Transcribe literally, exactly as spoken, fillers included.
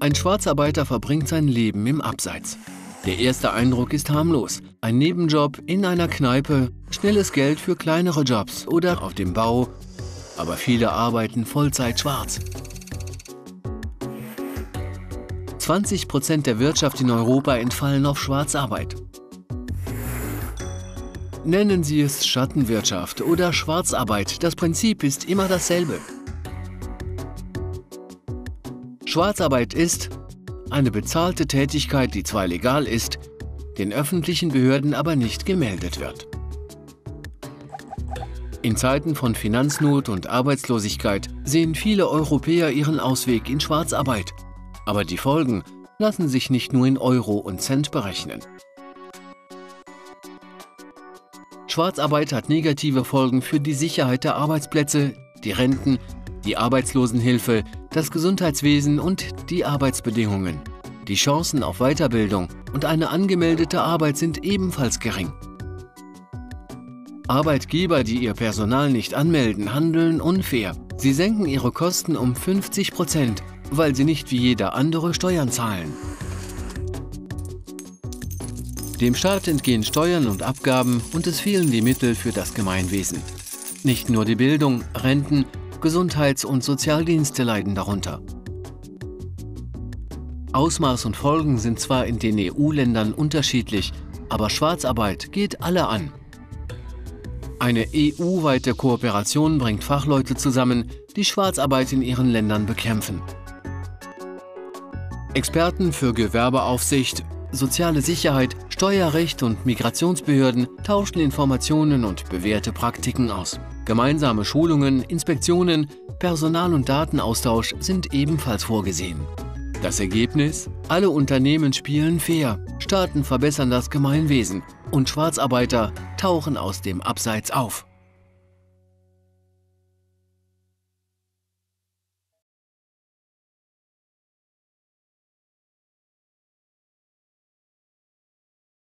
Ein Schwarzarbeiter verbringt sein Leben im Abseits. Der erste Eindruck ist harmlos. Ein Nebenjob in einer Kneipe, schnelles Geld für kleinere Jobs oder auf dem Bau. Aber viele arbeiten Vollzeit schwarz. zwanzig Prozent der Wirtschaft in Europa entfallen auf Schwarzarbeit. Nennen Sie es Schattenwirtschaft oder Schwarzarbeit, das Prinzip ist immer dasselbe. Schwarzarbeit ist eine bezahlte Tätigkeit, die zwar legal ist, den öffentlichen Behörden aber nicht gemeldet wird. In Zeiten von Finanznot und Arbeitslosigkeit sehen viele Europäer ihren Ausweg in Schwarzarbeit. Aber die Folgen lassen sich nicht nur in Euro und Cent berechnen. Schwarzarbeit hat negative Folgen für die Sicherheit der Arbeitsplätze, die Renten, die Arbeitslosenhilfe, das Gesundheitswesen und die Arbeitsbedingungen. Die Chancen auf Weiterbildung und eine angemeldete Arbeit sind ebenfalls gering. Arbeitgeber, die ihr Personal nicht anmelden, handeln unfair. Sie senken ihre Kosten um fünfzig Prozent, weil sie nicht wie jeder andere Steuern zahlen. Dem Staat entgehen Steuern und Abgaben und es fehlen die Mittel für das Gemeinwesen. Nicht nur die Bildung, Renten, Gesundheits- und Sozialdienste leiden darunter. Ausmaß und Folgen sind zwar in den E U-Ländern unterschiedlich, aber Schwarzarbeit geht alle an. Eine E U-weite Kooperation bringt Fachleute zusammen, die Schwarzarbeit in ihren Ländern bekämpfen. Experten für Gewerbeaufsicht, soziale Sicherheit, Steuerrecht und Migrationsbehörden tauschen Informationen und bewährte Praktiken aus. Gemeinsame Schulungen, Inspektionen, Personal- und Datenaustausch sind ebenfalls vorgesehen. Das Ergebnis? Alle Unternehmen spielen fair, Staaten verbessern das Gemeinwesen und Schwarzarbeiter tauchen aus dem Abseits auf.